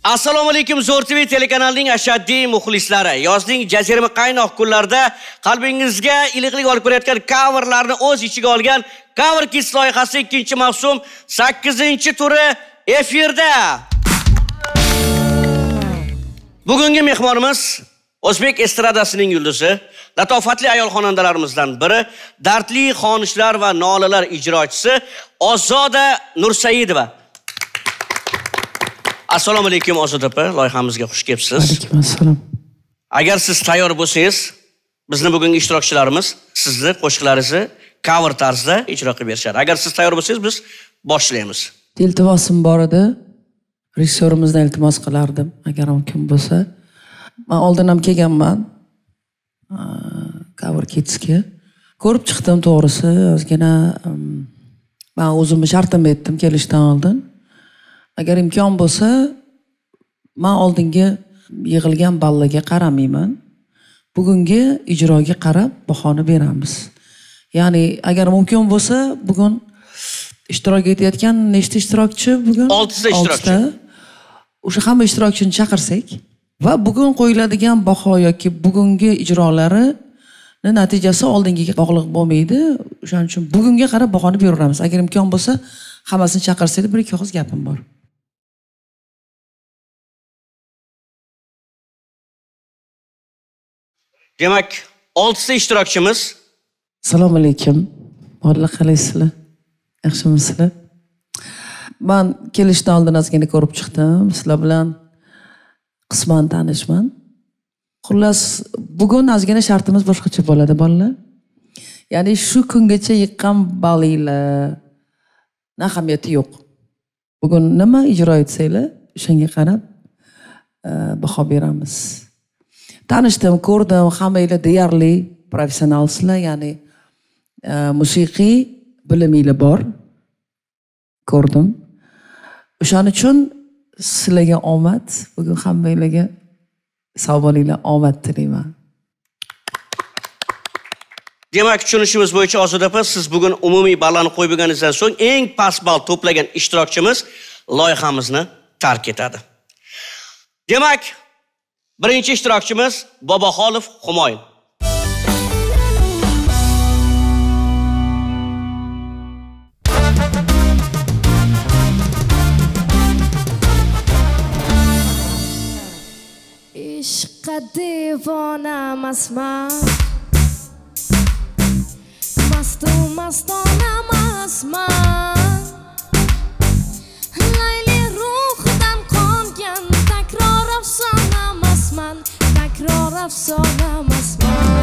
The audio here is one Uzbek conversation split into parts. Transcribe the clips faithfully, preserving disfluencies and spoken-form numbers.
Assalomu alaykum Zo'r T V telekanalining ashaddiy muxlislari. Yozning jazirama qaynoq kunlarida qalbingizga iliqlik olib berayotgan coverlarni o'z ichiga olgan Cover Kids loyihasi ikkinchi mavsum sakkizinchi turi efirda. Bugungi mehmonimiz O'zbek estradasining yulduzi, latofatli ayol xonandalarimizdan biri, dardli xonishlar va nolalar ijrochisi Ozoda Nursaidova. Assalomu alaykum Ozoda opa, loyihamizga xush kelibsiz. Alaykum assalom. Agar siz tayyor bo'lsangiz, bizni bugungi ishtirokchilarimiz sizni qo'shiqlaringizni cover tarzda ijro qilib berishadi. Agar siz tayyor bo'lsangiz, biz boshlaymiz. Iltimosim bor edi. Rejissyorimizdan iltimos qilardim, agar mumkin bo'lsa. Men oldin ham kelganman. Cover Kidsga. Ko'rib chiqdim to'g'risi, ozgina men o'zimni shartimni aytdim kelishdan oldin. Agar imkon bo'lsa, men oldingi yig'ilgan ballaga qaramayman. Bugungi ijroga qarab bahoni beramiz. Ya'ni agar mumkin bo'lsa, bugun ishtirok etayotgan nechta ishtirokchi bugun? oltita ishtirokchi. O'sha hamma ishtirokchini chaqirsak va bugun qo'yiladigan baho yoki bugungi ijrolari natijasi oldingiga bog'liq bo'lmaydi. O'shaning uchun bugunga qarab bahoni beraveramiz. Agar imkon bo'lsa, hammasini chaqirsak, bir ikki og'iz gapim bor. Demak, oltita ishtirokchimiz. Assalomu alaykum. Bolalar qalaysizlar? Yaxshimisizlar? Men kelishdan oldin ozgina ko'rib chiqdim. Sizlar bilan qisman tanishman. Xullas, bugun ozgina shartimiz boshqacha bo'ladi, bolalar. Ya'ni shu kungacha yiqqan balinglar ahamiyati yo'q. Bugun nima ijro etsanglar, o'shanga qarab baho beramiz. Tanishdim, ko'rdim, hammanglar deyarli professionalsizlar, ya'ni musiqiy biliminglar bor. Ko'rdim. O'shaning uchun sizlarga omad, bugun hammanglarga sog' bo'linglar, omad tilayman. Demak, tushunishimiz bo'yicha Ozoda opa, siz bugun umumiy ballani qo'yib bo'lganingizdan so'ng eng past ball to'plagan ishtirokchimiz loyihamizni tark etadi. Demak, birinchi ishtirokchimiz Boboxolov Humoyun. Ishqa devonamasman, mastu mastonamasman, layli ruhidan qongan takror afsonamasman, takror afsonamasman.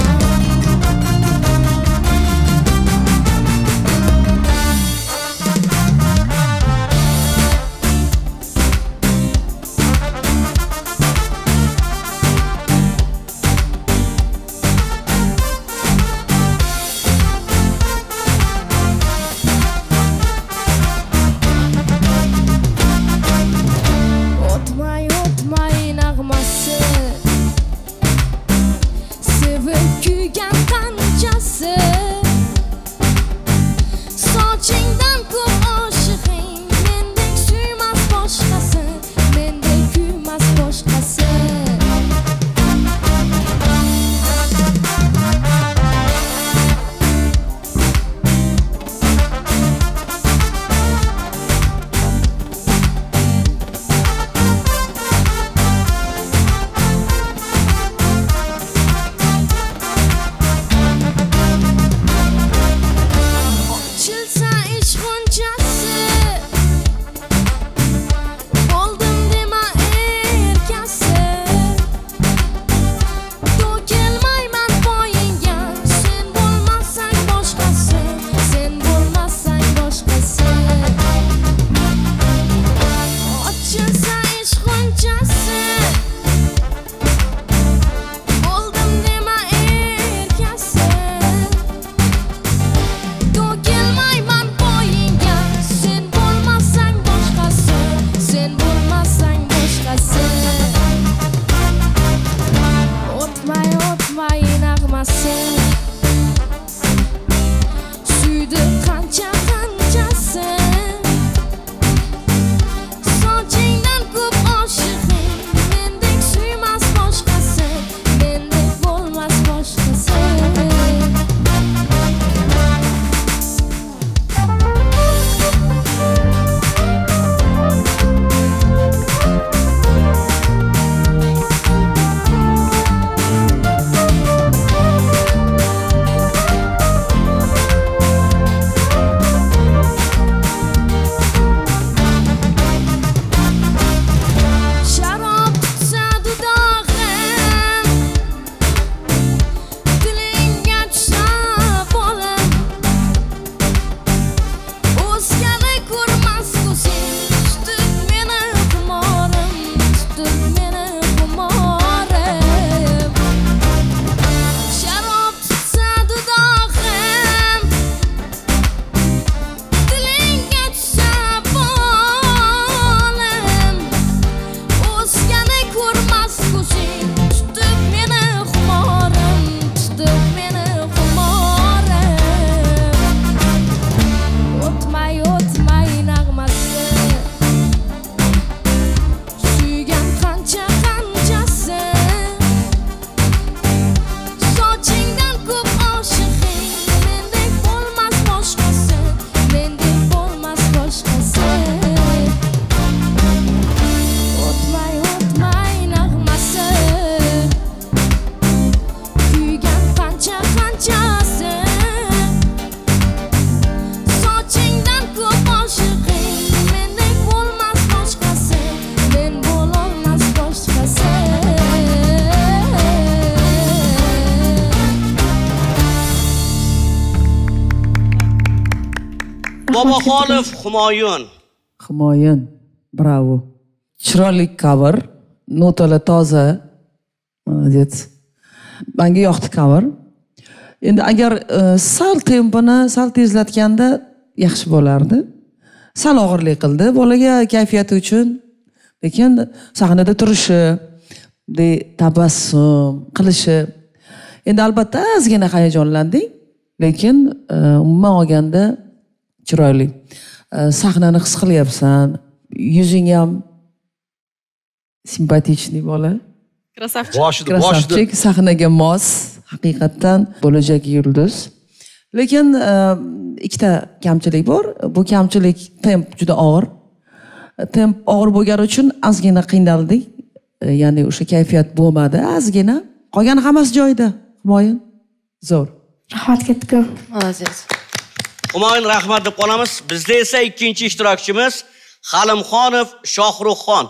Boboxonov Humoyun. Humoyun. Bravo. Chiroyli cover. Notalar toza. Молодец. Menga yoqdi cover. Endi agar e, sal tempini sal tezlatganda yaxshi bo'lardi. Sal og'irlik qildi bolaga kayfiyati uchun. Lekin sahnada turishi, de tabassum qilishi. Endi albatta ozgina hayajonlandik, lekin e, umuman olganda chiroyli. E, sahnani his qilyapsan. Yuzing ham simpatichniy bola. Krasavchik. Boshida, boshida. Krasavchik, sahnaga mos, haqiqatdan bo'lajak yulduz. Lekin e, ikkita kamchilik bor. Bu kamchilik temp juda og'ir. Temp og'ir bo'lgani uchun ozgina qiynaldik. E, ya'ni o'sha kayfiyat bo'lmadi, ozgina. Qolgan hammasi joyida. Humoyun zo'r. Rahmat ketdi. Молодец. Humoyun rahmat deb qolamiz. Bizda esa ikkinchi ishtirokchimiz Halimxonov Shohruxxon.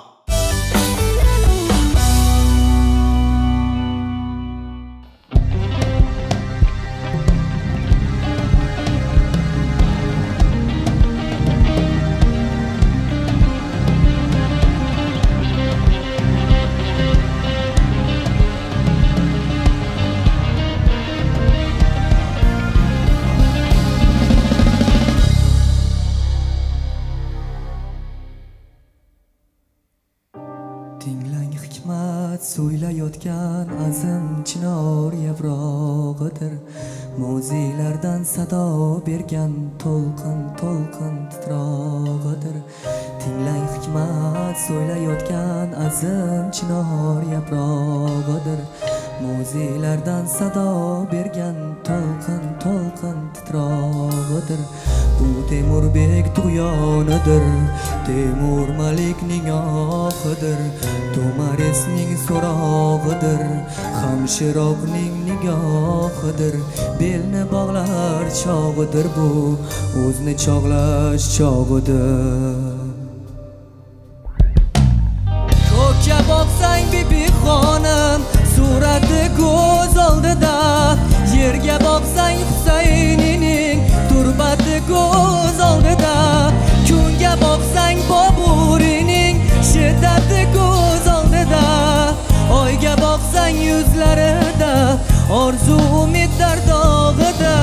So'ylayotgan azim chinor yaprog'idir. Muzeylardan sado bergan to'lqin to'lqin titrog'idir. Tinglang hikmat so'ylayotgan azim chinor yaprog'idir. Muzeylardan sado bergan to'lqin to'lqin titrog'idir. Bu Temurbek tug'yonidir, Temur Malikning ohidir, To'maresning so'rog'idir, Hamshiroqning nigohidir. Belni bog'lar chog'idir bu, o'zni chog'lash chog'idir. Ko'kka boqsang bibi xonim, surati ko'z oldida. Yerga boqsang Husaynining turbati ko'z oldida. Kunga boqsang Boburining shiddati ko'z oldida. Oyga boqsang yuzlarida orzu umidlar dog'ida.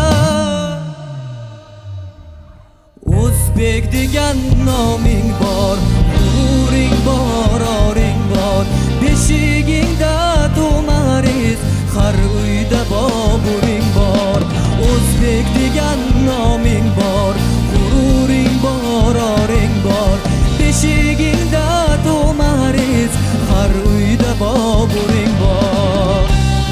O'zbek degan noming bor, g'ururing bor, oring bor. Beshigingda To'maris, har uyda Boburing bor. O'zbek degan noming bor, g'ururing bor, oring bor. Beshigingda To'maris, har uyda Boburing bor.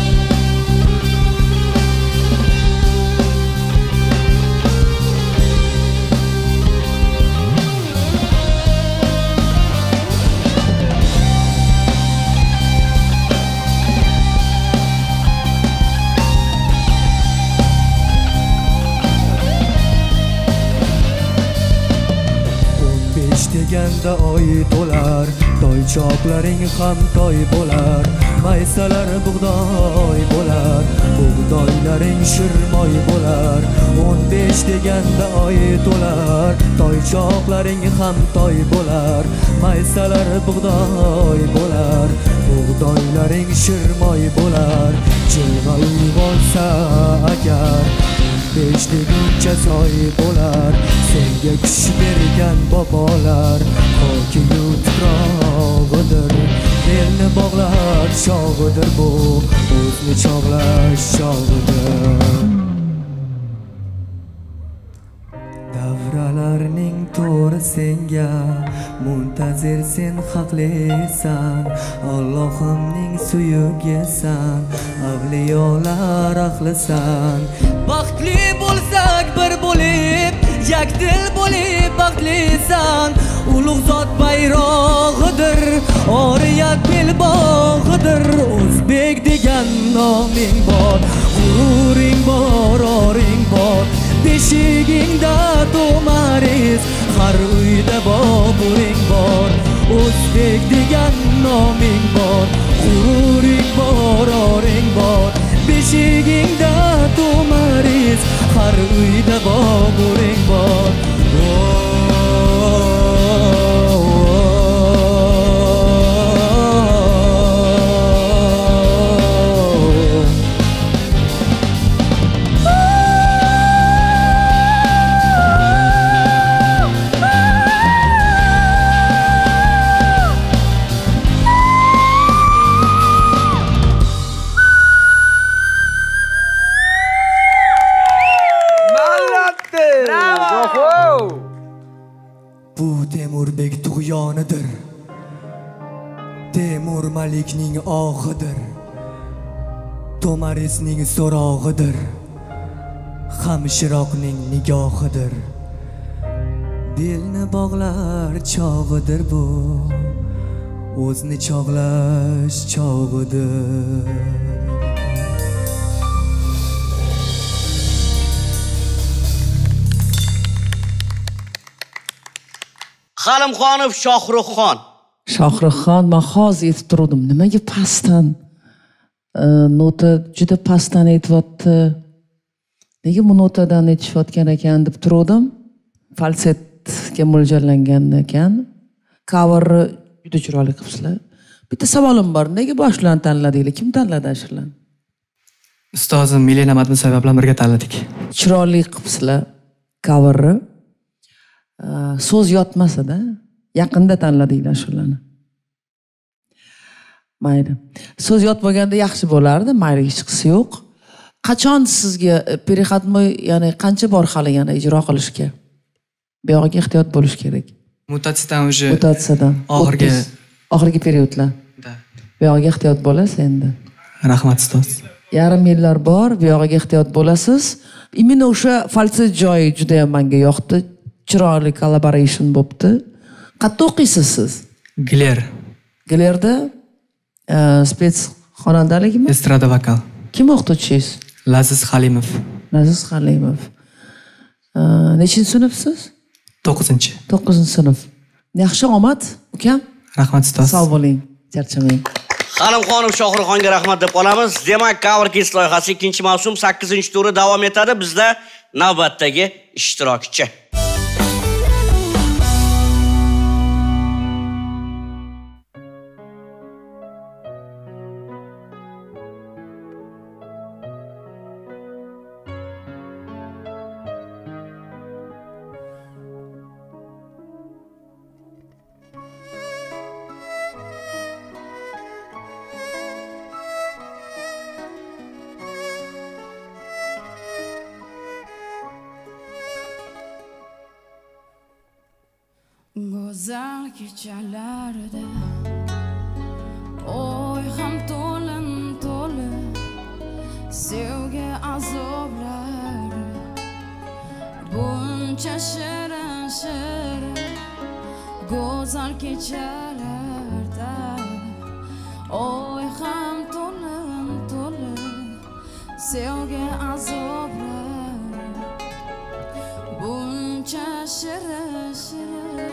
Deganda oy to'lar, toychoqlaring ham toy bo'lar. Maysalar bug'doy bo'lar, bug'doylaring shirmoy bo'lar. o'n besh deganda oy to'lar, toychoqlaring ham toy bo'lar. Maysalar bug'doy bo'lar, bug'doylaring shirmoy bo'lar. Jilg'a uyg'onsa agar besh deguncha soy bo'lar. Senga kuch bergan bobolar hoki tuprog'idir. Elni bog'lar chog'idir bu, o'zni chog'lash chog'idir. Davralarning to'ri senga muntazir, sen haqlisan. Allohimning suyugisan, avliyolar ahlisan. Baxtli bo'lsak bir bo'lib, yakdil bo'lib baxtlisan. Ulug' zot bayrog'idir, oriyat belbog'idir. O'zbek degan noming bor, g'ururing bor, oring bor. Beshigingda To'maris, har uyda Boburing bor. O'zbek degan noming bor, g'ururing bor, oring bor. Beshigingda To'maris, har uyda Boburing bor. Temurbek tug'yonidir, Temur Malikning ohidir, Tomarisning so'rog'idir, Hamshiroqning nigohidir. Dilni bog'lar chog'idir bu, o'zni chog'lash chog'idir. Halimxonov Shohruxxon. Shohruxxon, men hozir yetib turdim. Nimaga pastdan nota juda pastdan aytyapti. Nega bu notadan aytishayotgan ekan deb turdim. Falsetga mo'ljallangan ekan. Coverni juda chiroyli qilibsizlar. Bitta savolim bor. Nega boshlarni tanladinglar? Kim tanladi ashulani? Ustozim Milena Madmusova bilan birga tanladik. Chiroyli qilibsizlar coverni. So'z yotmasa-da, yaqinda tanladinglar ashulani. Mayli. So'z yotmaganda yaxshi bo'lardi, mayli hech qisi yo'q. Qachon sizga переходной, ya'ni qancha bor hali yana ijro qilishga? Bu yoqqa ehtiyot bo'lish kerak. Mutatsiyadan уже Mutatsiyadan oxirgi oxirgi periodlar. Bu yoqqa ehtiyot bo'lasiz endi. Rahmat ustoz. Yarim yillar bor, bu yoqqa ehtiyot bo'lasiz. Imенно o'sha falset joyi juda ham menga yoqdi. Chiroyli collaboration bo'pti. Qayerda o'qiysiz siz? Gler. Glerda spets xonandaligimi? Estrada vokal. Kim o'qituvchingiz? Laziz Halimov. Laziz Halimov. Nechinchi sinfsiz? to'qqizinchi. to'qqizinchi sinf. Yaxshi omad, ukam. Rahmat ustoz. Sog' bo'ling, charchamang. Halimxonov Shohruxxonga rahmat deb qolamiz. Demak, Cover Kids loyihasi ikkinchi mavsum sakkizinchi turi davom etadi. Bizda navbatdagi ishtirokchi. Go'zal kechalarda oy ham to'lin to'lin sevgi azoblari buncha shirin shirin go'zal kechalarda oy ham to'lin to'lin sevgi azoblari buncha shirin shirin.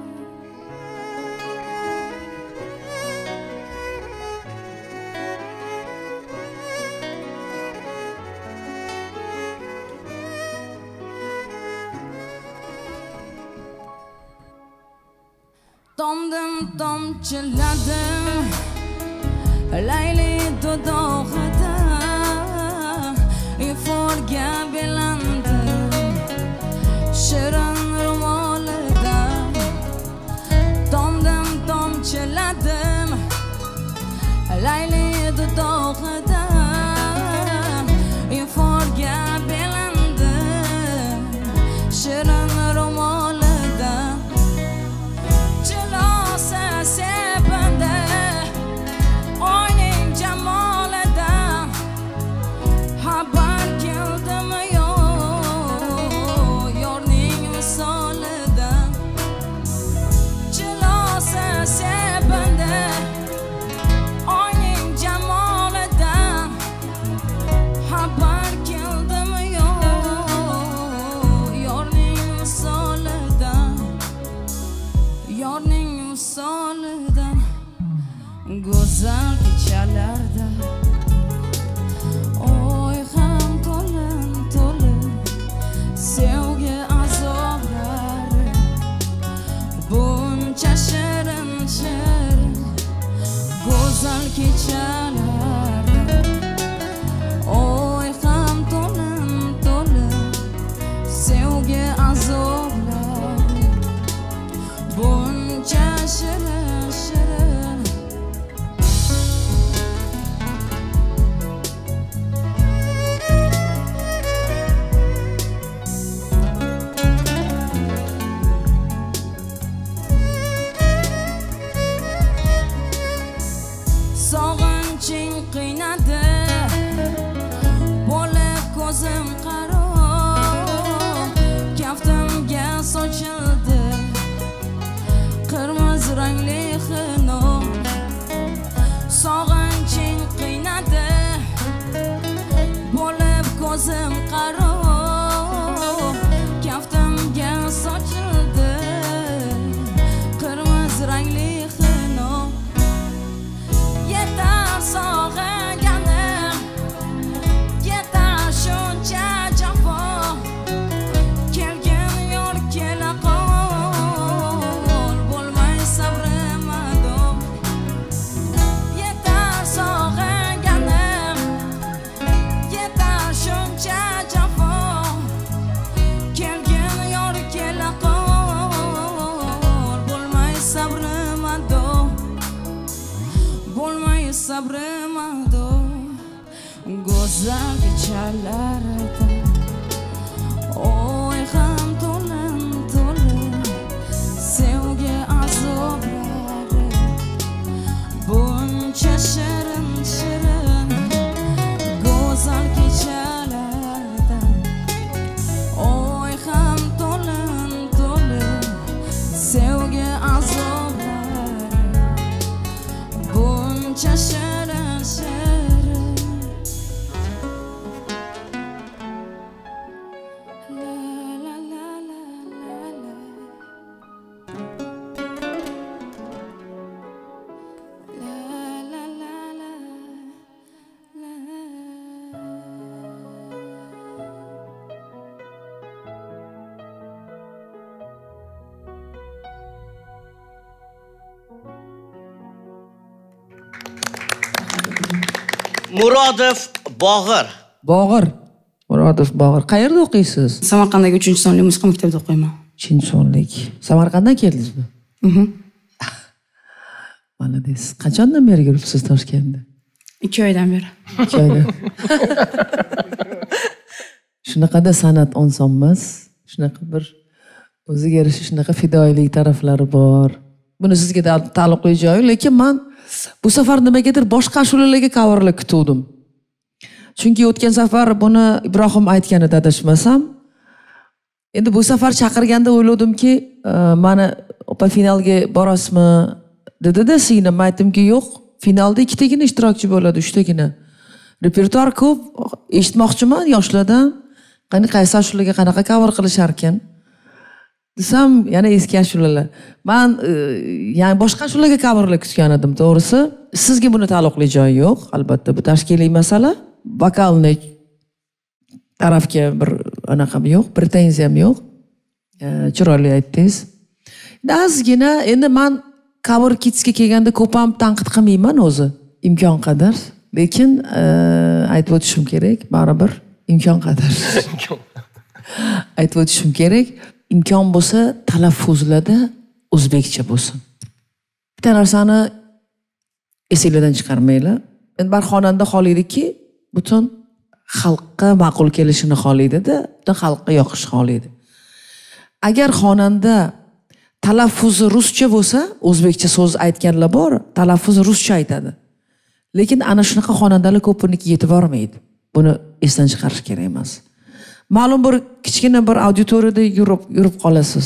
Tomdim tomchiladim Layli dudog'ida iforga belandim shirin ro'molida. Tomdim tomchiladim Layli dudog'ida iforga belandim shirin ro'molida. Sepanda oyning jamolida ko'zlarim qaro kaftimga sochildi qirmiz rangli xino yetar sog'inganim yetar shuncha jafo kelgin yor kela qol bo'lmay sabrim ado yetar sog'inganim yetar shuncha jafo kelgin yor kela qol bo'lmay sabrim ado bo'lmay sabrim ado go'zal kechalarda oy ham to'lin to'lin sevgi azoblari buncha shirin shirin go'zal kechalarda oy ham to'lin to'lin sevgi azoblari buncha shirin shirin la la la la la la la la la la Murodov Bog'ir. Bog'ir. Murodov Bog'ir. Qayerda o'qiysiz? Samarqanddagi uchinchi sonli musiqa maktabida o'qiyman. uchinchi sonlik. Samarqanddan keldingizmi? Mhm. Malades. Qachondan beri yuribsiz Toshkentda? ikki oydan beri. ikki oydan. Shunaqada san'at oson emas. Shunaqa bir o'ziga yarasha shunaqa fidoyilik taraflari bor. Buni sizga da- taalluqli joyi, lekin men bu safar nimagadir boshqa ashulalarga coverlar kutuvdim. Chunki o'tgan safar buni Ibrohim aytganida adashmasam, endi bu safar chaqirganda o'yladimki, e, mani opa finalga borasizmi dedi-da Sina, men aytdimki yo'q, finalda ikkitagina ishtirokchi bo'ladi, uchtagina. Repertuar ko'p, eshitmoqchiman yoshlardan, qani qaysi ashulaga qanaqa cover qilishar ekan. Desam, yana eski ashulalar. Men e, ya'ni boshqa ashulaga coverlar kutgan edim, to'g'risi. Sizga buni taalluqli joyi yo'q, albatta bu tashkiliy masala. Vokalni tarafga bir anaqam yo'q, pretenziyam yo'q. E, chiroyli aytdingiz. Ozgina endi men cover kitsga kelganda ko'p ham tanqid qilmayman o'zi, imkon qadar. Lekin e, aytib o'tishim kerak, baribir imkon qadar. Aytib o'tishim kerak. imkon bo'lsa talaffuzlarda o'zbekcha bo'lsin. Bitta narsani esingizdan chiqarmanglar. Endi bir xonanda xohlaydiki, butun xalqqa ma'qul kelishini xohlaydi-da, butun xalqqa yoqish xohlaydi. Agar xonanda talaffuzi ruscha bo'lsa, o'zbekcha so'z aytganlar bor, talaffuzi ruscha aytadi. Lekin ana shunaqa xonandalar ko'piniki yetib bormaydi. Buni esdan chiqarish kerak emas. Ma'lum bir kichkina bir auditoriyada yurib yurib qolasiz.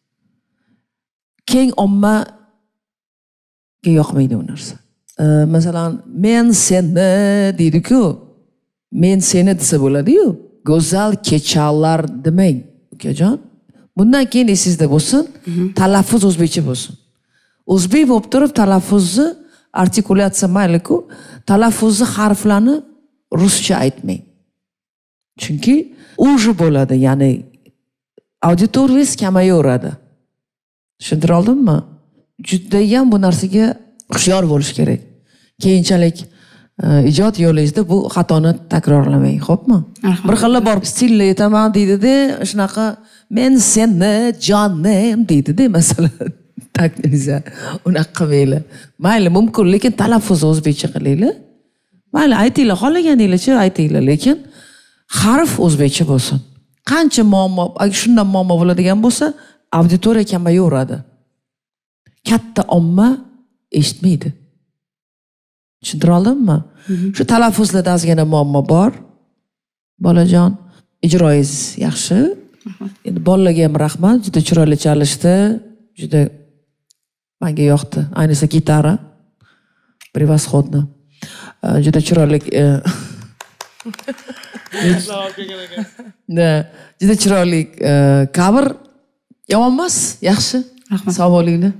Keng ommaga yoqmaydi u narsa. E, masalan, men seni deydi-ku, men seni desa bo'ladi-yu, go'zal kechalar demang, ukajon. Bundan keyin esingizda bo'lsin, talaffuz o'zbekcha bo'lsin. O'zbek bo'lib turib talaffuzni, artikulatsiya mayli-ku, talaffuzni harflarni ruscha aytmang. Chunki uji bo'ladi, ya'ni auditoriyingiz kamayaveradi. Tushuntira oldimmi? Juda ham bu narsaga hushyor bo'lish kerak. Keyinchalik ijod yo'lingizda bu xatoni takrorlamang, xo'pmi? Bir xilla borib stilni aytaman deydi-da, shunaqa men seni jonim deydi-da, masalan. Takliza, unaqa qilmaylar. Mayli, mumkin, lekin talaffuz o'zbekcha qilinglar. Mayli, aytinglar, xohlaganingizcha aytinglar, lekin harf o'zbekcha bo'lsin. Qancha muammo, agar shundan muammo bo'ladigan bo'lsa, auditoriya kamayaveradi. Katta omma eshitmaydi. Tushuntira oldimmi? Shu talaffuzlarda ozgina muammo bor. Bolajon, ijroingiz yaxshi. Endi bolalarga ham rahmat, juda chiroyli chalishdi, juda menga yoqdi. Ayniqsa gitara. Prevasxodno. Juda chiroyli Da, juda chiroyli cover. Yomon emas, yaxshi. Rahmat. Sog' bo'linglar.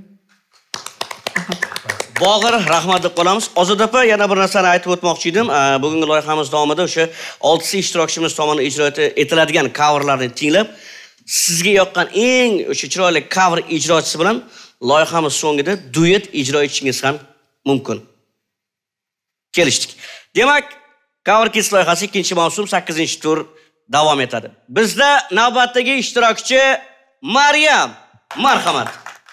Bog'ir, rahmat deb qolamiz. Ozod opa, yana bir narsani aytib o'tmoqchi edim. Bugungi loyihamiz davomida o'sha oltita ishtirokchimiz tomonidan ijro etiladigan coverlarni tinglab, sizga yoqqan eng o'sha chiroyli cover ijrochisi bilan loyihamiz so'ngida duet ijro etishingiz ham mumkin. Kelishdik. Demak, Cover Kids loyihasi ikkinchi mavsum sakkizinchi tur davom etadi. Bizda navbatdagi ishtirokchi Maryam. Marhamat.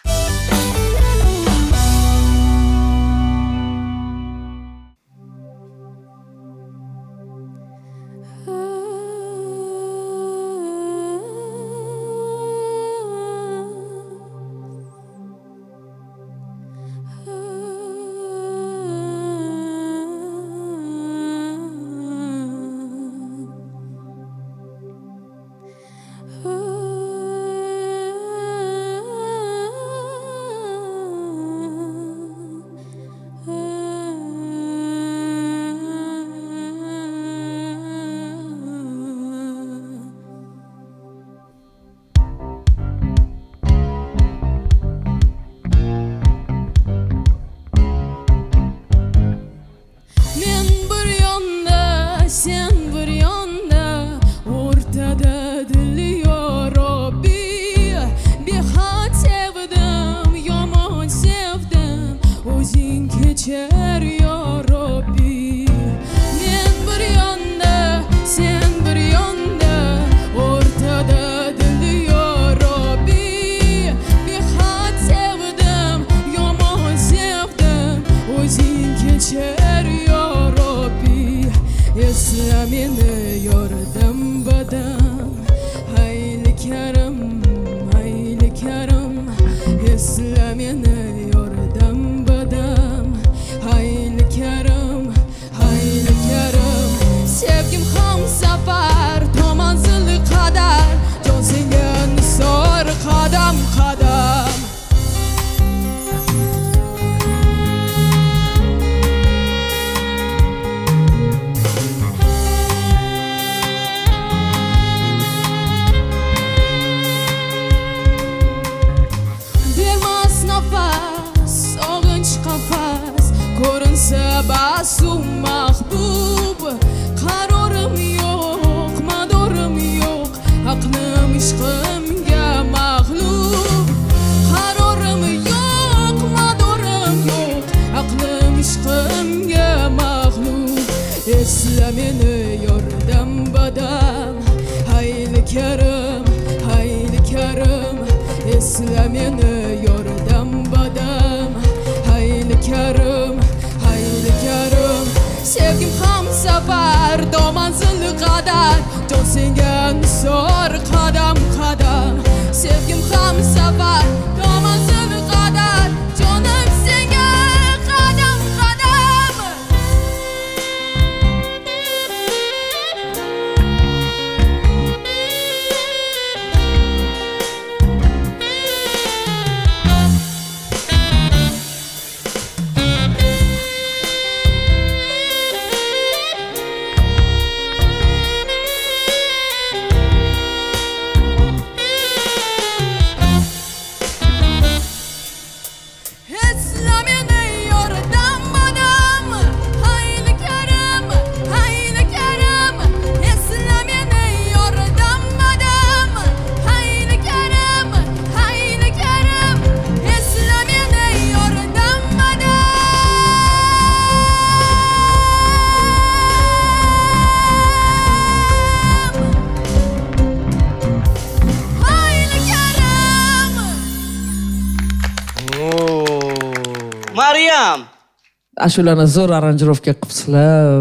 Maryam. Ashulani zo'r aranjirovka qilibsizlar.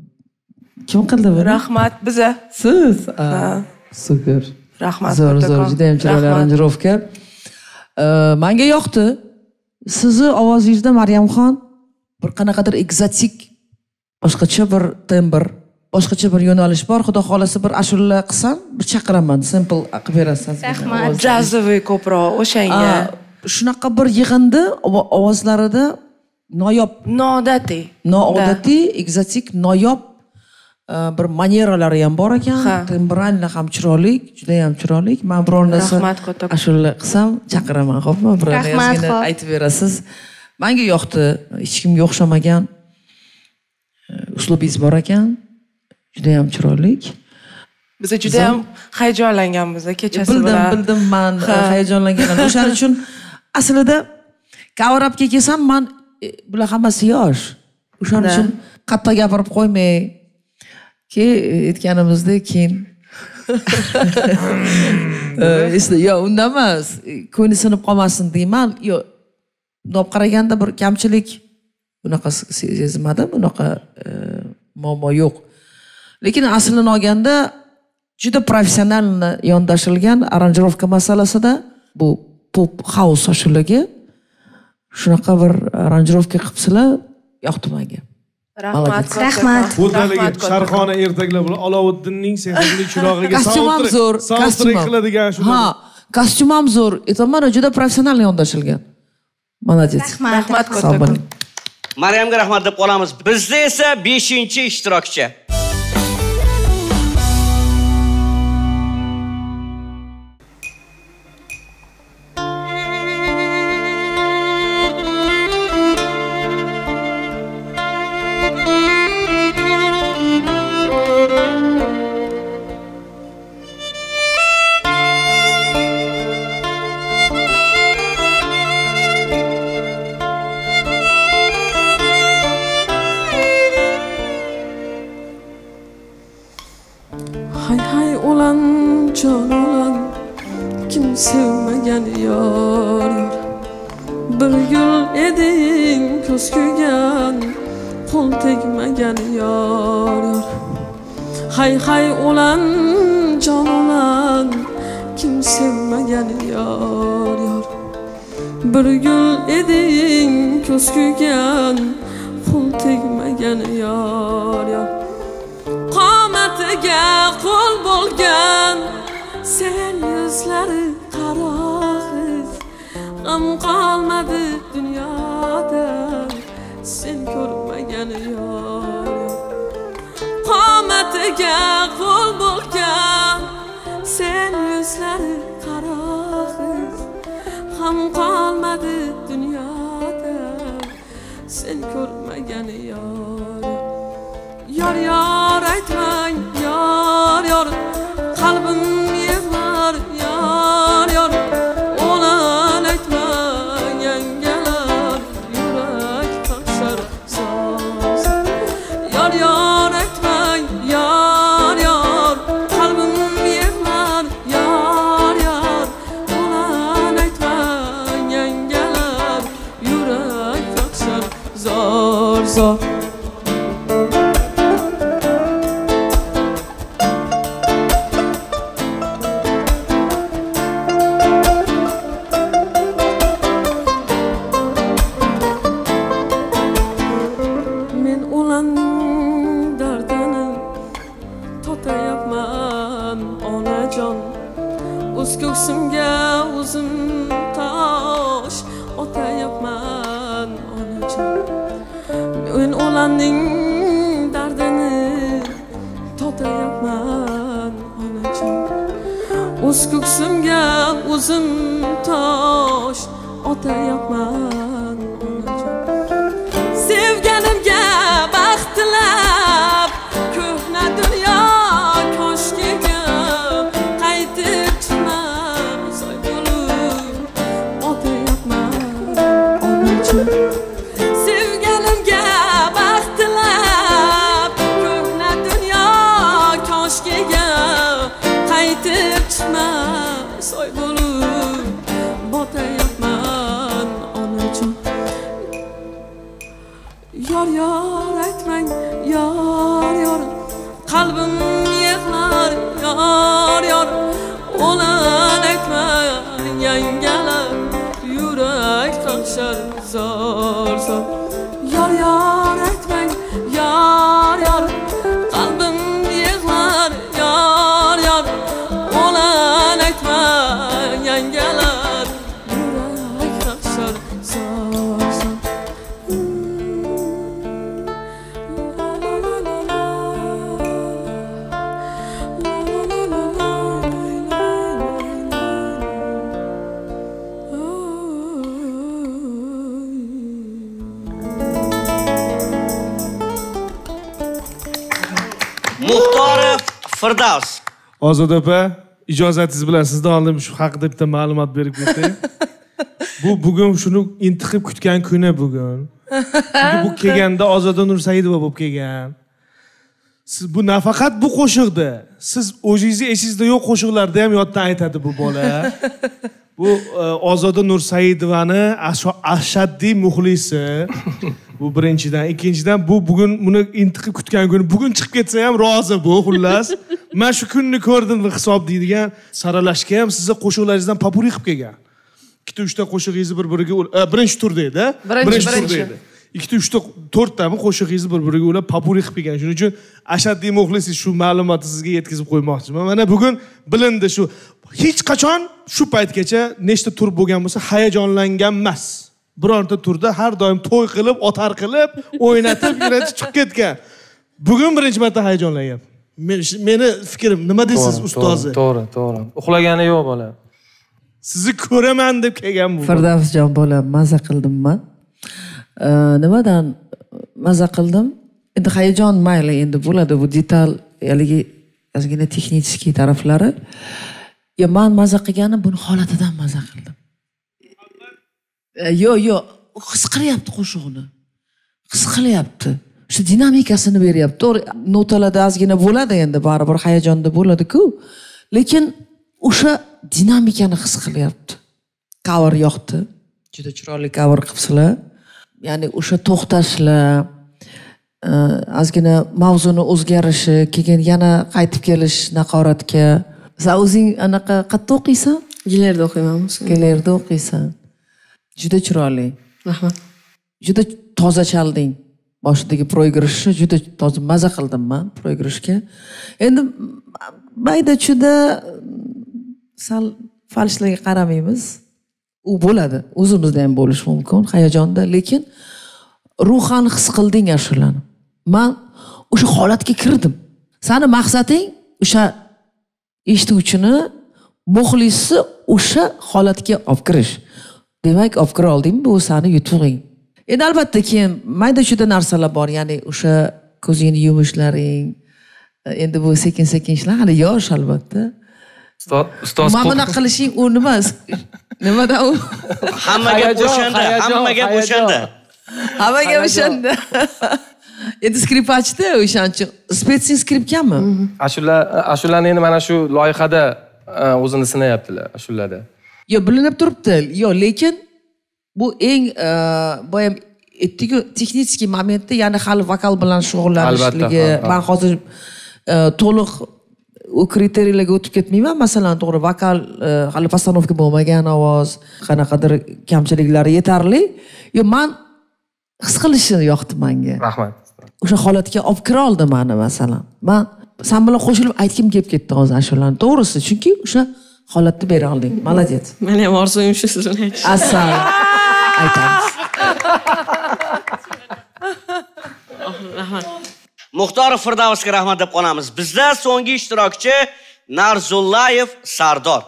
Kim qildi buni? Rahmat, biza. Siz? Super. Rahmat. Zo'r, zo'r, juda ham chiroyli aranjirovka. Menga yoqdi. Sizni ovozingizda Maryamxon bir qanaqadir ekzotik, boshqacha bir tembr, boshqacha bir yo'nalish bor. Xudo xolasa bir ashula qilsam, bir chaqiraman, sample qilib berasiz. Rahmat. Jazoviy ko'proq o'shanga. Shunaqa bir yig'indi ovozlarida noyob, noodatiy, noodatiy, ekzotik, noyob bir manieralari ham bor ekan. Ha. Timbralni ham chiroyli, juda ham chiroyli. Men biror narsa Rahmat, kattakon. ashula qilsam chaqiraman, xo'pmi? Bir Rahmat, narsani xo'p. aytib berasiz. Menga yoqdi. Hech kimga o'xshamagan uslubingiz bor ekan. Juda ham chiroyli. Biz juda ham hayajonlanganmiz kechasi Bildim, bilan. bildim men Ha. hayajonlanganim. O'shaning uchun aslida cover upga kelsam men e, bular hammasi yosh. O'shaning Da. uchun qattiq gapirib qo'ymay ki aytganimizdek keyin esda yo unda emas, ko'ngli sinib qolmasin deyman. Yo, bundoq qaraganda bir kamchilik bunaqa sezmadim, bunaqa e, muammo yo'q. Lekin aslini olganda juda professional yondashilgan aranjirovka masalasida bu pop house ashulaga shunaqa bir aranjirovka qilibsizlar, yoqdi menga. Rahmat, kattakon. Rahmat. Bo'ldaligi Rahmat, kattakon. Sharqona ertaklar bilan Olovuddinning sehrli chirog'iga Kostyum ham zo'r, soundtrack kostyum ham. qiladigan Ha, shular. kostyum ham zo'r. Aytaman, juda professional yondashilgan. Молодец. Rahmat. Rahmat, Sog' kattakon. bo'ling. Maryamga rahmat deb qolamiz. Bizda esa beshinchi ishtirokchi. Hay hay olan can olan kim sevmegen yar yar. Bir gül edin köz kuygan kol tegmegen yar yar. Hay hay olan can olan kim sevmegen yar yar. Bir gül edin köz kuygan kol tegmegen yar yar. Qomatiga qo'l bo'lgan sen yuzlari qaroqiz g'am qolmadi dunyoda sen ko'rmagan yor. Qomatiga qo'l bo'lgan sen yuzlari qaroqiz g'am qolmadi dunyoda sen ko'rmagan yor. Yar yar aytmang yar yar qalbim yig'lar yar yar olan aytmang yangalar yurak qaqshar soz. Yar yar aytmang yar yar qalbim yig'lar yar yar olan aytmang yangalar yurak qaqshar zor zor. O'z ko'ksimga o'zim tosh otayapman onajon. Men ularning dardini totayapman onajon. O'z ko'ksimga o'zim tosh otayapman onajon. Sevganimga baxt tilab ko'hna dunyo koshkiga qaytib chiqmas oy bo'lib otayapman onajon. Sevganimga baxt tilab ko'hna dunyo koshkiga qaytib chiqmas oy bo'lib botayapman onajon. Yor yor aytmang yor yor qalbim yig'lar yor yor olan aytmang yangalar yurak qaqshar zor zor. Yor yor aytmang yor yor qalbim yig'lar yor yor olan aytmang yangalar yurak qaqshar zor zor. La la la la la. Firdavs. Ozod opa, ijozatingiz bilan sizdan oldin shu haqida bitta ma'lumot berib ketay. Bu bugun shuni intiqib kutgan kuni bugun. Chunki bu kelganda Ozoda Nursaidova bo'lib kelgan. Siz bu nafaqat bu qo'shiqda, siz o'zingizni esingizda yo'q qo'shiqlarda ham yoddan aytadi bu bola. Bu Ozoda Nursaidovani ashaddiy muxlisi. Bu birinchidan, ikkinchidan bu bugun buni intiqib kutgan kun, bugun chiqib ketsa ham rozi bu, xullas. Men shu kunni ko'rdim deb hisob deydigan saralashga ham sizni qo'shiqlaringizdan popuri qilib kelgan. Ikkita uchta qo'shig'ingizni bir-biriga birinchi turda edi, birinchi turda edi. Ikkita uchta to'rttami qo'shig'ingizni bir-biriga ulab popuri qilib kelgan. Shuning uchun ashaddiy muxlisiz shu ma'lumotni sizga yetkazib qo'ymoqchiman. Mana bugun bilindi shu hech qachon shu paytgacha nechta tur bo'lgan bo'lsa hayajonlangan emas. Bironta turda har doim to'y qilib, otar qilib, o'ynatib, yurati chiqib ketgan. Bugun birinchi marta hayajonlanyapti. Meni fikrim nima deysiz ustozi? To'g'ri, to'g'ri. Uxlagani yo'q bola. Sizni ko'raman deb kelgan bu. Firdavsjon bolam, maza qildim men. Nimadan maza qildim? Endi hayajon mayli, endi bo'ladi bu detal, haligi ozgina texnik taraflari. Ya men maza qilganim buni holatidan maza qildim. Yo'q, yo'q, his qilyapti qo'shiqni. His qilyapti. Shu dinamikasini beryapti. To'g'ri, notalarda ozgina bo'ladi endi, baribir hayajonda bo'ladi-ku. Lekin o'sha dinamikani his qilyapti. Cover yoqdi. Juda chiroyli cover qilibsizlar. Ya'ni o'sha to'xtashlar, ozgina mavzuni o'zgarishi, keyin yana qaytib kelish naqoratga. Sen o'zing anaqa qayerda o'qiysan? Gilerda o'qiyman. Gilerda o'qiysan. Juda chiroyli. Rahmat. Juda toza chalding. Boshidagi proigrishni juda toza maza qildim men proigrishga. Endi mayda chuda sal falshlarga qaramaymiz. U bo'ladi. O'zimizda ham bo'lish mumkin hayajonda, lekin ruhan his qilding ashulani. Men o'sha holatga kirdim. Seni maqsading o'sha eshituvchini, muxlisni o'sha holatga olib kirish. Demak, olib kira olding, bu seni yutug'ing. Endi albatta keyin mayda-chuda narsalar bor, ya'ni o'sha ko'zingni yumishlaring, endi bu sekin-sekin ishlar, hali yosh albatta. Ustoz, mana bunaqa qilishing u nima? Nimada u? Hammaga o'shanda, hammaga o'shanda. Hammaga o'shanda. Endi skripachda o'shancha spetsin skripkami? Ashula, ashulani endi mana shu loyihada o'zini sinayaptilar, ashulada. Yo, bilinib turibdi. Yo, lekin bu eng boyam aytdik-ku, texnik momentda, ya'ni hali vokal bilan shug'ullanishligi, men hozir to'liq u kriteriyalarga o'tib ketmayman. Masalan, to'g'ri, vokal hali postanovka bo'lmagan ovoz, qanaqadir kamchiliklari yetarli. Yo, men his qilishni yoqdi menga. Rahmat. O'sha holatga olib kira oldi meni, masalan. Men sen bilan qo'shilib aytgim kelib ketdi hozir ashulani. To'g'risi, chunki o'sha holatni bera olding. Молодец. Meni ham orzuyim shu sizdan aytish. Asal. Aytamiz. Rahmat. Muxtor Firdavsga rahmat deb qolamiz. Bizda so'nggi ishtirokchi Narzullayev Sardor.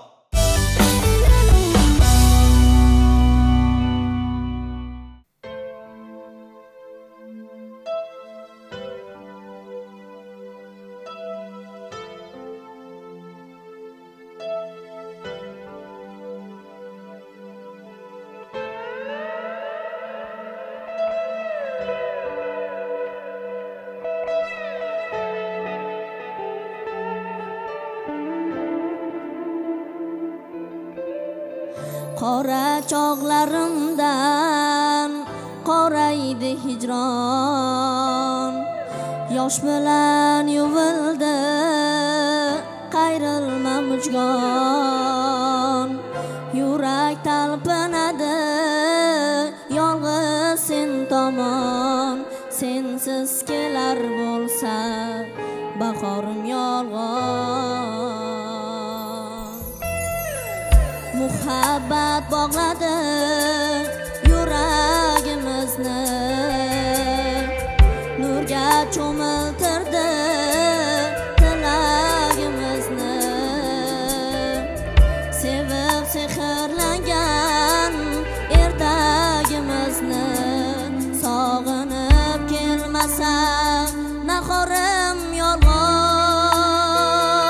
Qora chog'larimdan qoraydi hijron, yosh bilan yuvildi qayrilma mujgon, yurak talpinadi yolg'iz sen tomon, sensiz kelar bo'lsa bahorim yolg'on. Muhabbat bog'ladi yuragimizni, nurga cho'miltirdi tilagimizni, sevib sehrlangan ertagimizni, sog'inib kelmasa nahorim yolg'on.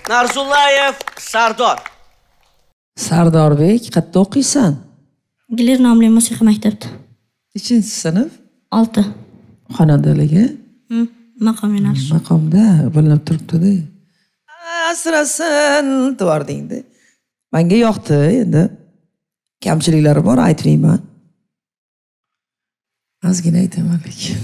Narzullayev Sardor. Sardorbek, qayerda o'qiysan? Gilir nomli musiqa maktabida. Nechinchi sinf? olti. Xonandaligi? Hm, maqom yo'nalishi. Maqomda bilinib turibdi-da. Asrasin debordingda. Menga yoqdi endi. Kamchiliklari bor, aytmayman. Ozgina aytaman lekin.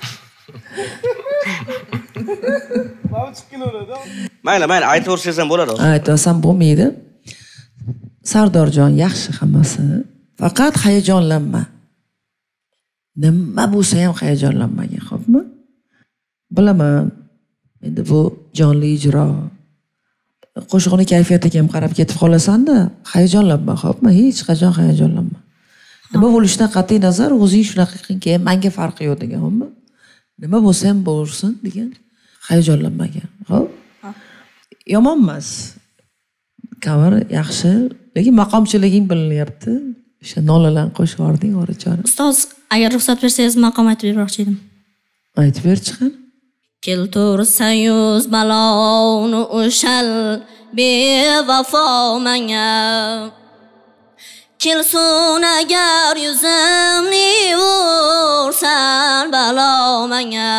Mayli, mayli, aytaversangiz ham bo'ladi. Aytmasam bo'lmaydi. Sardorjon yaxshi hammasi. Faqat hayajonlanma. Nima bo'lsa ham hayajonlanmagin, xo'pmi? Bilaman. Endi bu jonli ijro. Qo'shiqning kayfiyatiga ham qarab ketib qolasan-da, hayajonlanma, xo'pmi? Hech qachon hayajonlanma. Nima bo'lishidan qat'iy nazar, o'zing shunaqa qilgin, menga farqi yo'q deganmi? Nima bo'lsa ham bo'lsin degan. Hayajonlanmagan, xo'p? Yomon emas. Cover yaxshi, lekin maqomchiliging bilinyapti. O'sha nolalarni qo'shib yording, orajon. Ustoz, agar ruxsat bersangiz maqom aytib bermoqchi edim. Aytib ber chiqin. Keltursa yuz baloni o'shal bevafo menga. Kelsun agar yuzimni ursan balo menga.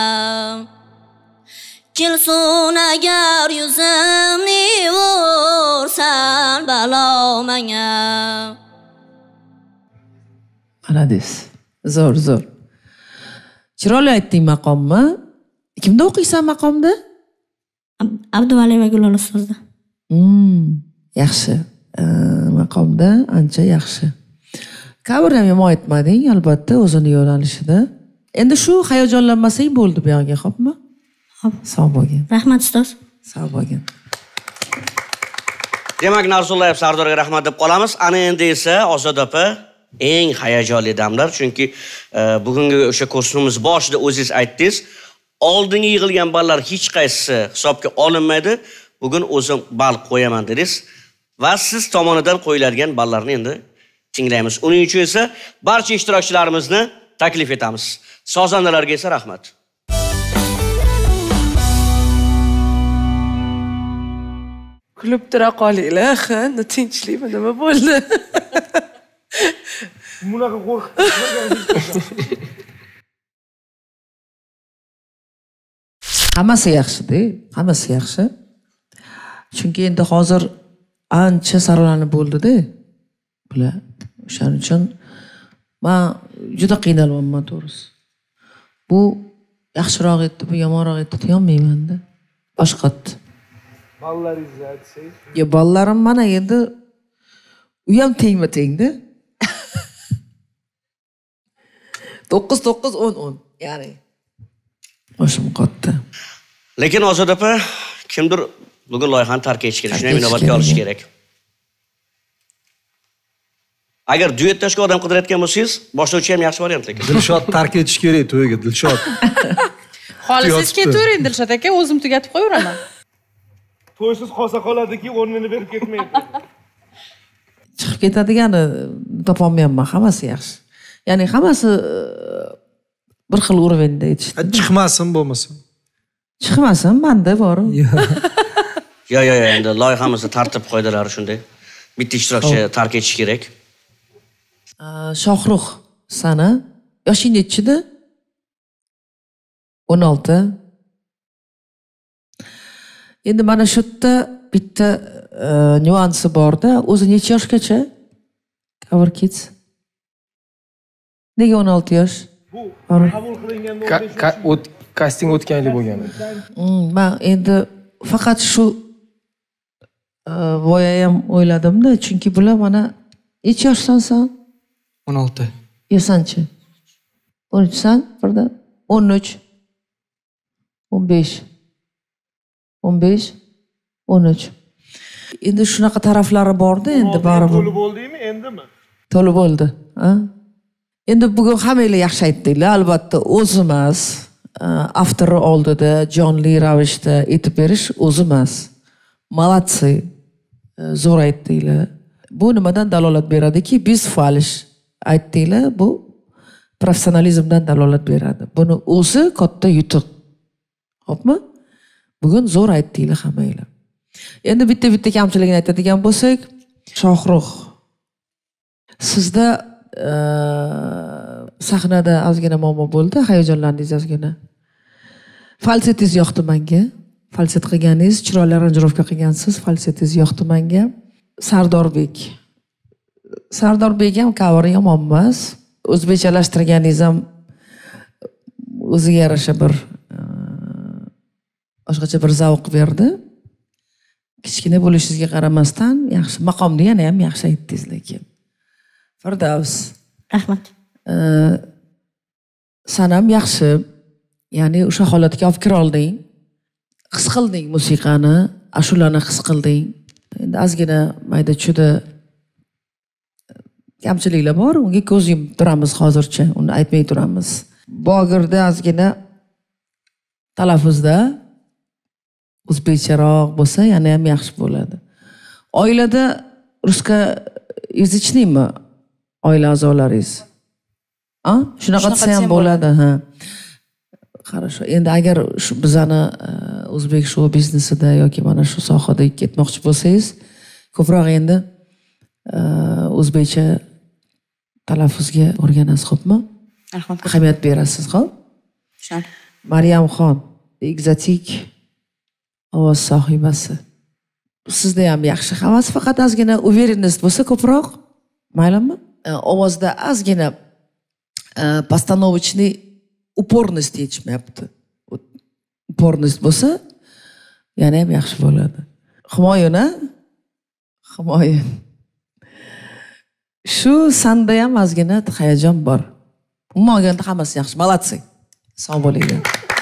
Kelsun agar yuzimni ursan balo menga. Malades. Zo'r, zo'r. Chiroyli aytding maqomni. Kimda o'qiysan maqomda? Abduvaliyeva Gulol ustozda. Hmm, yaxshi. Maqomda ancha yaxshi. Cover ham yomon aytmading, albatta o'zini yo'nalishida. Endi shu hayajonlanmasang bo'ldi bu yerga, xo'pmi? Xo'p, sog' bo'lgin. Rahmat ustoz. Sog' bo'lgin. Demak, Narzullayev Sardorga rahmat deb qolamiz. Ana endi esa Ozod opa eng hayajonli damlar, chunki bugungi o'sha kursimiz boshida o'zingiz aytdingiz, oldingi yig'ilgan ballar hech qaysisi hisobga olinmaydi. Bugun o'zim ball qo'yaman dedingiz va siz tomonidan qo'yiladigan ballarni endi tinglaymiz. Uning uchun esa barcha ishtirokchilarimizni taklif etamiz. Sozandalarga esa rahmat. Kulib tura qolinglar, ha, tinchlikmi, nima bo'ldi? Bunaqa qo'rqib Hammasi yaxshi-da, hammasi yaxshi. Chunki endi hozir ancha saralani bo'ldi-da. Bular o'shaning uchun men juda qiynalmayman to'g'risi. Bu yaxshiroq etdi, bu yomonroq etdi deyolmayman-da. Boshqatdi. Ballaringizni aytsangiz. Ya ballarim mana endi u ham tengma-tengda. to'qqiz to'qqiz o'n o'n, ya'ni boshim qotdi. Lekin Ozod opa, kimdir bugun loyihani tark etish kerak, shuni inobatga olish kerak. Agar duetdashga odam qidirayotgan bo'lsangiz, boshlovchi ham yaxshi variant lekin. Dilshod tark etish kerak to'yga, Dilshod. Xohlasangiz ketavering Dilshod aka, o'zim tugatib qo'yaveraman. To'ysiz qolsa qoladiki, o'rnini berib ketmaydi. Chiqib ketadigani topolmayapman, hammasi yaxshi. Ya'ni hammasi bir xil urovenda yetishdi. Chiqmasin bo'lmasa. Chiqmasin, menda bor. Yo, yo, yo, endi loyihamizni tartib qoidalari shunday. Bitta ishtirokchi tark etish kerak. Shohrux sana yoshing nechida? o'n olti. Endi mana shu yerda bitta nyuansi bor-da. O'zi necha yoshgacha? Cover Kids. Nega o'n olti yosh? Bu qabul qilingan kasting o'tganlik bo'lgan. Men endi faqat shu voya ham o'yladim-da, chunki bular mana necha yoshsansan? o'n olti. Yo'sanchi? o'n uchsan? Birdan o'n uch. o'n besh. o'n besh. o'n uch. Endi shunaqa taraflari bor-da, endi baribir. To'li bo'ldingmi, endimi? To'li bo'ldi, ha? Endi bugun hammanglar yaxshi aytdinglar, albatta o'zi emas, avtori oldida jonli ravishda aytib berish o'zi emas. Malatsi, zo'r aytdinglar. Bu nimadan dalolat beradiki, biz falish aytdinglar, bu professionalizmdan dalolat beradi. Buni o'zi katta yutuq. Xo'pmi? Bugun zo'r aytdinglar hammanglar. Endi bitta-bitta kamchiligini aytadigan bo'lsak, Shohrux sizda sahnada ozgina muammo bo'ldi, hayajonlandingiz ozgina. Falsetingiz yoqdi menga. Falset qilganingiz, chiroyli aranjirovka qilgansiz, falsetingiz yoqdi menga. Sardorbek. Sardorbek ham cover yomon emas. O'zbekchalashtirganingiz ham o'ziga yarasha bir boshqacha bir zavq berdi. Kichkina bo'lishingizga qaramasdan, yaxshi maqomni yana ham yaxshi aytdingiz lekin. Firdavs. Rahmat. Sen ham yaxshi, ya'ni o'sha holatga olib kira olding. His qilding musiqani, ashulani his qilding. Endi ozgina mayda-chuda kamchiliklar bor, unga ko'z yumib turamiz hozircha, uni aytmay turamiz. Bogirda ozgina talaffuzda o'zbekcharoq bo'lsa, yana ham yaxshi bo'ladi. Oilada ruska язычныйmi oila a'zolaringiz? A? Shunaqa desa ham bo'ladi, ha. Хорошо. Endi agar shu bizani o'zbek shou biznesida yoki mana shu sohada ketmoqchi bo'lsangiz, ko'proq endi o'zbekcha talaffuzga o'rganasiz, xo'pmi? Rahmat. Ahamiyat berasiz, xo'p? Tushundim. Maryamxon, ekzotik ovoz sohibasi. Sizda ham yaxshi havas, faqat ozgina уверенность bo'lsa ko'proq, maylimi? Ovozda ozgina постановочный upornost yetishmayapti. Upornost bo'lsa, yana ham yaxshi bo'ladi. Humoyun, a? Humoyun. Shu sanda ham ozgina hayajon bor. Umuman olganda hammasi yaxshi. Молодцы. Sog' bo'linglar.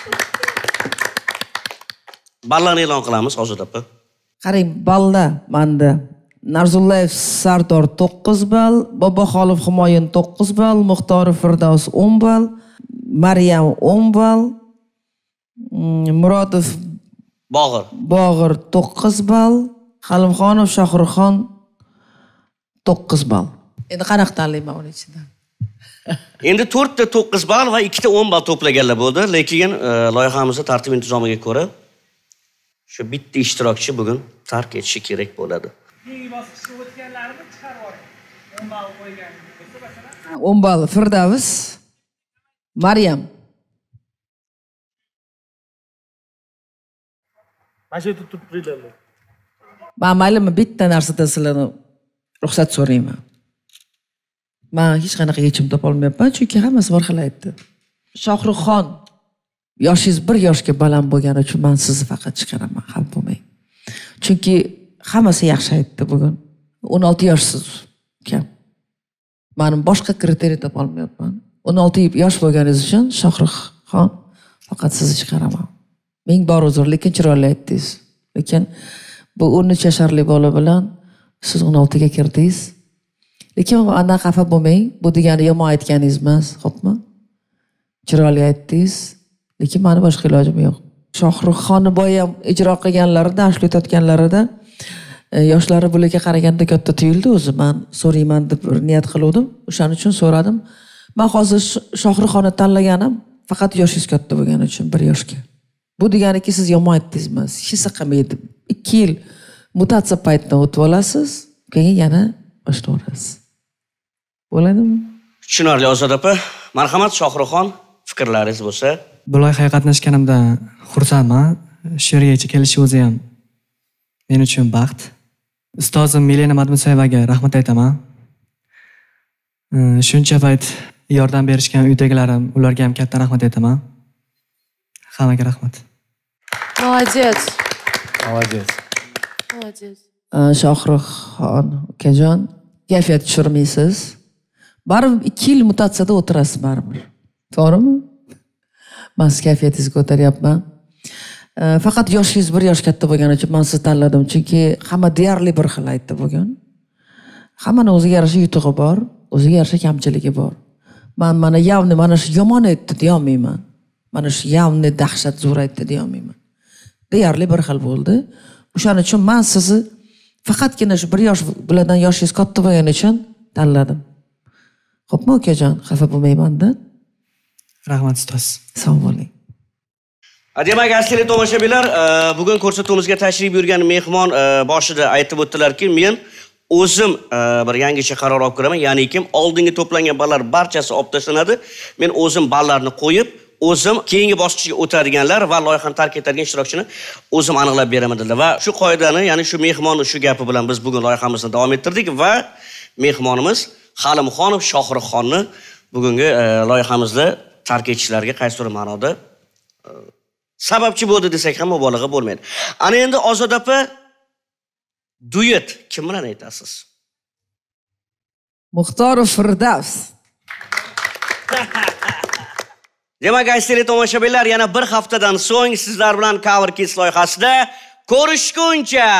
Ballarni e'lon qilamiz hozir opa. Qarang, balla menda Narzullayev Sardor to'qqiz ball, Boboxolov Humoyun to'qqiz ball, Muxtorov Firdavs o'n ball, Maryam o'n ball, Murodov Bog'ir Bog'ir to'qqiz ball, Halimxonov Shohrixon to'qqiz ball. Endi qanaqa tanlayman uning ichidan? Endi to'rtta to'qqiz ball va ikkita o'n ball to'plaganlar bo'ldi, lekin loyihamizning tartib intizomiga ko'ra shu bitta ishtirokchi bugun tark etishi kerak bo'ladi. o'n ball Firdavs, Maryam. Mana shu yerda turib turinglar. Men maylimi bitta narsadan sizlarni ruxsat so'rayman. Men hech qanaqa yechim topa olmayapman, chunki hammasi bir xil aytdi. Shohrixon, yoshingiz bir yoshga baland bo'lgani uchun men sizni faqat chiqaraman, xafa bo'lmang. Chunki hammasi yaxshi aytdi bugun. o'n olti yoshsiz kam. Men boshqa kriteriy topa olmayapman. o'n olti yosh bo'lganingiz uchun Shohrixon faqat sizni chiqaraman. Ming bor uzr, lekin chiroyli aytdingiz. Lekin bu o'n uch yasharli bola bilan siz o'n oltiga kirdingiz. Lekin undan xafa bo'lmang, bu degani yomon aytganingiz emas, xo'pmi? Chiroyli aytdingiz, lekin meni boshqa ilojim yo'q. Shohrixonni boya ham ijro qilganlarida, ashula aytganlarida yoshlari bularga qaraganda katta tuyuldi o'zi. Men so'rayman deb niyat qildim. O'shaning uchun so'radim. Men hozir Shohrixonni tanlaganim faqat yoshingiz katta bo'lgani uchun bir yoshga. Bu deganiki siz yomon aytdingiz emas. His qilmaydi. ikki yil mutatsiya paytidan o'tib olasiz, keyin yana boshlaysiz. Bo'ladimi? Tushunarli Ozod opa. Marhamat Shohrixon, fikrlaringiz bo'lsa. Bu loyihaga qatnashganimdan xursandman. Shu yergacha kelish o'zi ham men uchun baxt. Ustozim Milena Madmusayevaga rahmat aytaman. Shuncha payt yordam berishgan uydagilarim, ularga ham katta rahmat aytaman. Hammaga rahmat. Молодец. Молодец. Молодец. Shohrixon akajon, kayfiyat tushirmaysiz. Baribir ikki yil mutatsiyada o'tirasiz baribir. To'g'rimi? Men siz kayfiyatingizni ko'taryapman. Faqat yoshingiz bir yosh katta bo'lgani uchun men sizni tanladim, chunki hamma deyarli bir xil aytdi bugun. Hammaning o'ziga yarasha yutug'i bor, o'ziga yarasha kamchiligi bor. Men mana yavni mana shu yomon aytdi deya olmayman. Mana shu yavni dahshat zo'r aytdi deya olmayman. Deyarli bir xil bo'ldi. O'shaning uchun men sizni faqatgina shu bir yosh bilan yoshingiz katta bo'lgani uchun tanladim. Xo'pmi, ukajon? Xafa bo'lmayman-da. Rahmat ustoz. Sog' bo'ling. Demak, aziz tomoshabinlar, bugun ko'rsatuvimizga tashrif buyurgan mehmon boshida aytib o'tdilarki, men o'zim bir yangicha qaror olib kiraman, ya'ni kim oldingi to'plangan ballar barchasi olib tashlanadi. Men o'zim ballarni qo'yib, o'zim keyingi bosqichga o'tadiganlar va loyihani tark etadigan ishtirokchini o'zim aniqlab beraman dedilar va shu qoidani, ya'ni shu mehmonning shu gapi bilan biz bugun loyihamizni davom ettirdik va mehmonimiz Halimxonov Shohruxxonni bugungi loyihamizda tark etishlariga qaysidir ma'noda sababchi bo'ldi desak ham mubolag'a bo'lmaydi. Ana endi Ozod opa duet kim bilan aytasiz? Muxtorov Firdavs. Demak, aziz tomoshabinlar, yana bir haftadan so'ng sizlar bilan Cover Kids loyihasida ko'rishguncha.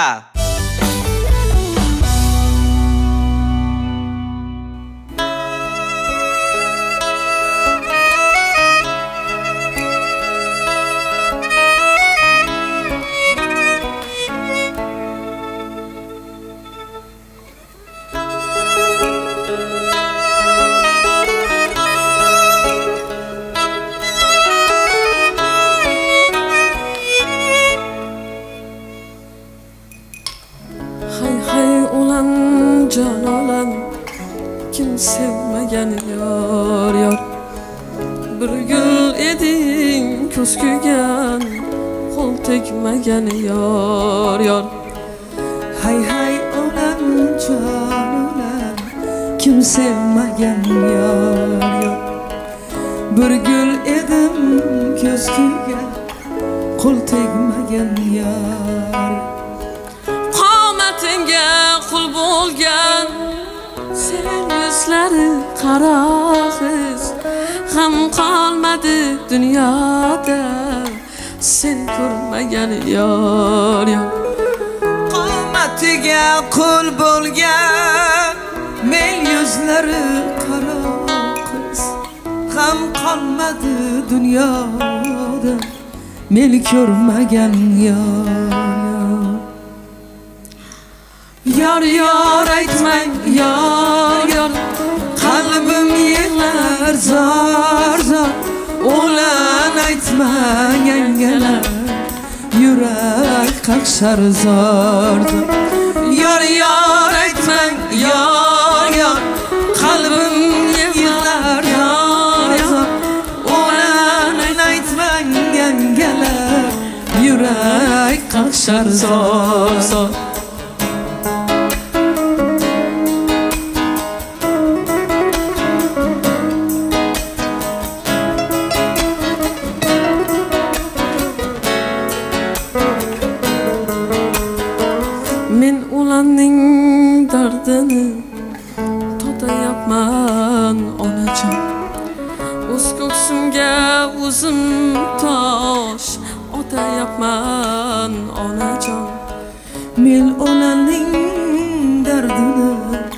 Kim sevmegen yar yar Bir gül edin köz kuygan Kol tekmegen yar yar Hay hay olan can olan Kim sevmegen yar yar Bir gül edin köz kuygan Kol tekmegen yar Qametinge kul bolgan Sen yüzleri kara kız Hem kalmadı dünyada Sen görmegen yar yar Qomatiga qul bo'lgan mel yuzlari qaro qiz Ham qolmadi dunyoda mel ko'rmagan yar Yar yar aytmang yar yar Qalbim yig'lar zor zor O'lan aytmang yangalar Yurak qaqshar zor zor Yar yar aytmang yar yar Qalbim yig'lar zor zor O'lan aytmang yangalar Yurak qaqshar zor zor dardını totayapman onacan O'z ko'ksimga o'zim tosh otayapman onajon Men onaning dardini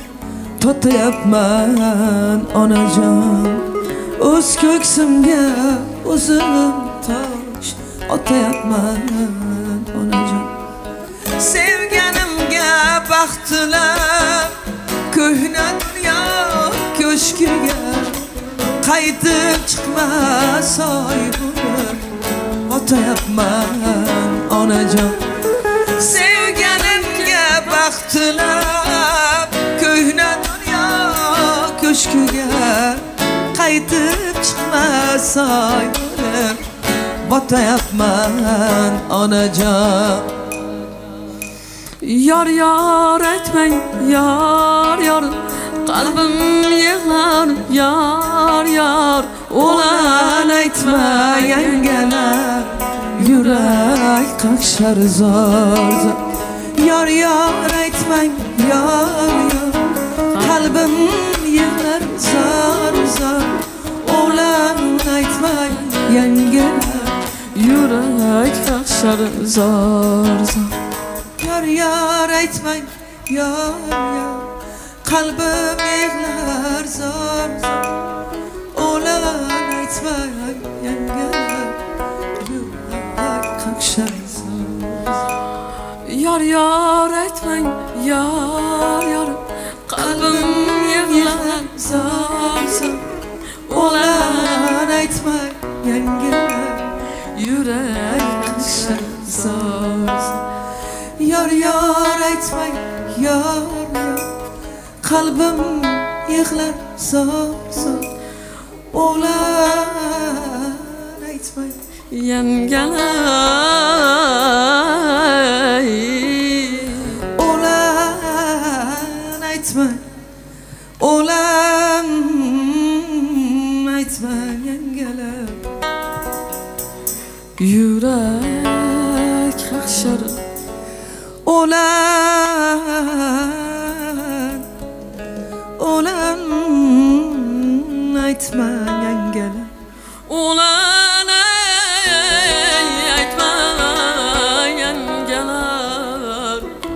totayapman onajon O'z ko'ksimga o'zim tosh otayapman onajon Sevganimga baxt tilab ko'hna dunyo ko'shkiga qaytib chiqmas oy bo'lib otayapman onajon Sevganimga baxt tilab ko'hna dunyo ko'shkiga qaytib chiqmas oy bo'lib otayapman onajon Yar yar etmeyin yar yar Kalbim yığlar yar yar Ulan etme yengeler Yürek kakşar zor zor Yar yar etmeyin yar yar Kalbim yığlar zor zor Ulan etme yengeler Yürek kakşar zor zor Yar yar aytmang yar yar Qalbim yig'lar zor zor O'lan aytmang yangalar Yurak qaqshar Yar yar aytmang yar yar Qalbim yig'lar zor zor O'lan aytmang yangalar yürek zor Yar yar aytmang yar yar Kalbim yığlar zor zor Oğlan aytmang Yengeler Oğlan aytmang Oğlan aytmang yengeler Yürek kakşar Oğlan Oğlan aytmang yengeler Ulan aytma yengeler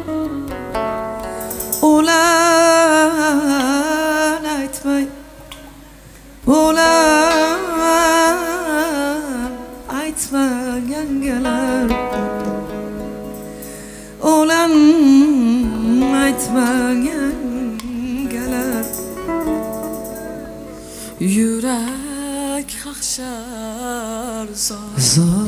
Oğlan aytmang Oğlan aytmang yengeler Oğlan aytmang yengeler Yürek kakşar zor Zor